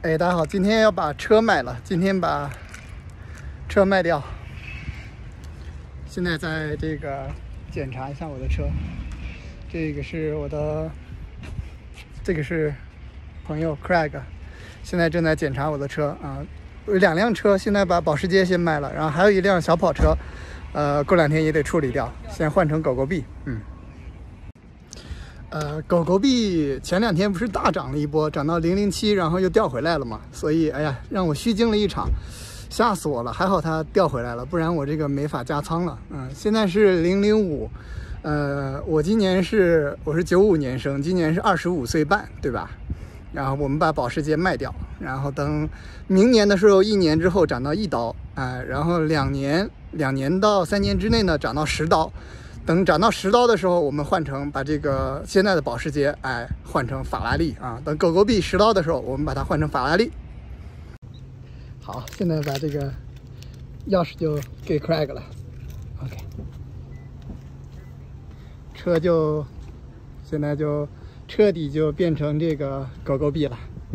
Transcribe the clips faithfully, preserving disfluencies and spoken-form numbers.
哎，大家好，今天要把车卖了，今天把车卖掉。现在在这个检查一下我的车，这个是我的，这个是朋友 Craig， 现在正在检查我的车啊。有两辆车，现在把保时捷先卖了，然后还有一辆小跑车，呃，过两天也得处理掉，先换成狗狗币，嗯。呃，狗狗币前两天不是大涨了一波，涨到零零七，然后又掉回来了嘛，所以哎呀，让我虚惊了一场，吓死我了。还好它掉回来了，不然我这个没法加仓了。嗯，现在是零零五，呃，我今年是我是九五年生，今年是二十五岁半，对吧？然后我们把保时捷卖掉，然后等明年的时候，一年之后涨到一刀，哎、呃，然后两年两年到三年之内呢，涨到十刀。等涨到十刀的时候，我们换成把这个现在的保时捷，哎，换成法拉利啊。等狗狗币十刀的时候，我们把它换成法拉利。好，现在把这个钥匙就给 Craig 了 ，OK， 车就现在就彻底就变成这个狗狗币了。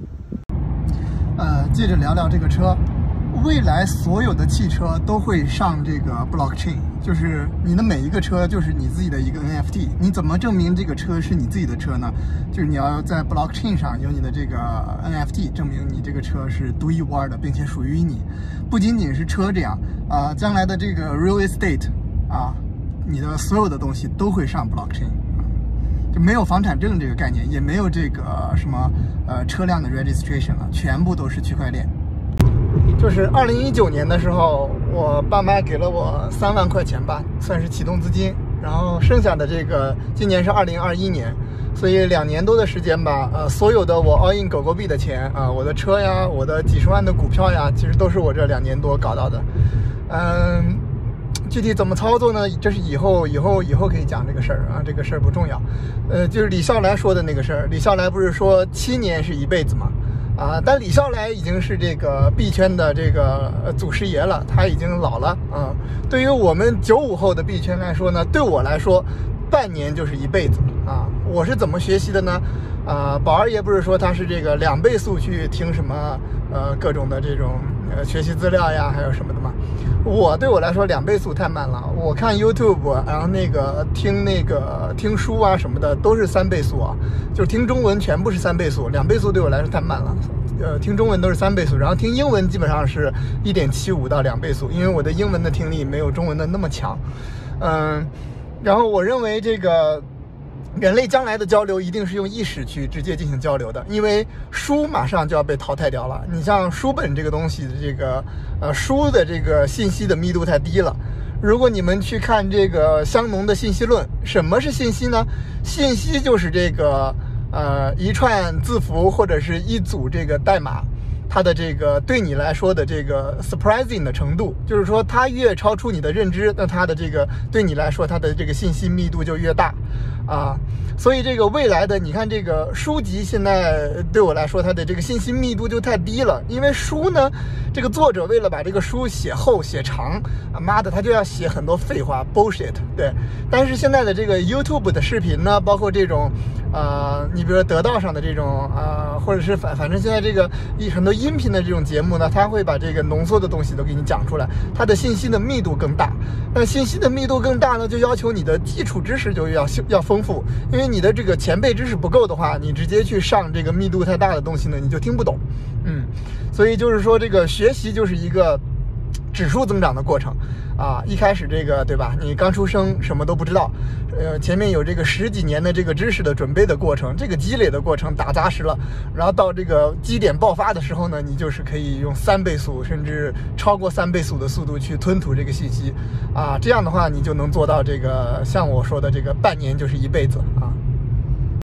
呃，接着聊聊这个车。未来所有的汽车都会上这个 blockchain， 就是你的每一个车就是你自己的一个 N F T。你怎么证明这个车是你自己的车呢？就是你要在 blockchain 上有你的这个 N F T， 证明你这个车是独一无二的，并且属于你。不仅仅是车这样，啊、呃，将来的这个 real estate 啊，你的所有的东西都会上 blockchain。就没有房产证这个概念，也没有这个什么呃车辆的 registration 了，全部都是区块链。就是二零一九年的时候，我爸妈给了我三万块钱吧，算是启动资金。然后剩下的这个，今年是二零二一年，所以两年多的时间吧，呃，所有的我 all in 狗狗币的钱啊、呃，我的车呀，我的几十万的股票呀，其实都是我这两年多搞到的。嗯，具体怎么操作呢？这是以后以后以后可以讲这个事儿啊，这个事儿不重要。呃，就是李笑来说的那个事儿，李笑来不是说七年是一辈子吗？啊，但李笑来已经是这个币圈的这个祖师爷了，他已经老了啊。对于我们九五后的币圈来说呢，对我来说，半年就是一辈子啊。我是怎么学习的呢？啊，宝二爷不是说他是这个两倍速去听什么呃各种的这种呃学习资料呀，还有什么的吗？我对我来说两倍速太慢了，我看 YouTube， 然后那个听那个听书啊什么的都是三倍速啊，就是听中文全部是三倍速，两倍速对我来说太慢了。呃，听中文都是三倍速，然后听英文基本上是 一点七五 到两倍速，因为我的英文的听力没有中文的那么强。嗯，然后我认为这个人类将来的交流一定是用意识去直接进行交流的，因为书马上就要被淘汰掉了。你像书本这个东西的这个呃书的这个信息的密度太低了。如果你们去看这个香农的信息论，什么是信息呢？信息就是这个呃一串字符或者是一组这个代码，它的这个对你来说的这个 surprising 的程度，就是说它越超出你的认知，那它的这个对你来说它的这个信息密度就越大啊。所以这个未来的你看这个书籍现在对我来说它的这个信息密度就太低了，因为书呢这个作者为了把这个书写厚写长啊，妈的他就要写很多废话 bullshit， 对。但是现在的这个 YouTube 的视频呢，包括这种呃你比如说得道上的这种呃或者是反反正现在这个很多音频的这种节目呢，它会把这个浓缩的东西都给你讲出来，它的信息的密度更大。那信息的密度更大呢，就要求你的基础知识就要要丰富，因为你的这个前辈知识不够的话，你直接去上这个密度太大的东西呢，你就听不懂。嗯，所以就是说这个学习就是一个指数增长的过程啊。一开始这个对吧，你刚出生什么都不知道，呃，前面有这个十几年的这个知识的准备的过程，这个积累的过程打扎实了，然后到这个基点爆发的时候呢，你就是可以用三倍速甚至超过三倍速的速度去吞吐这个信息啊。这样的话，你就能做到这个像我说的这个半年就是一辈子啊。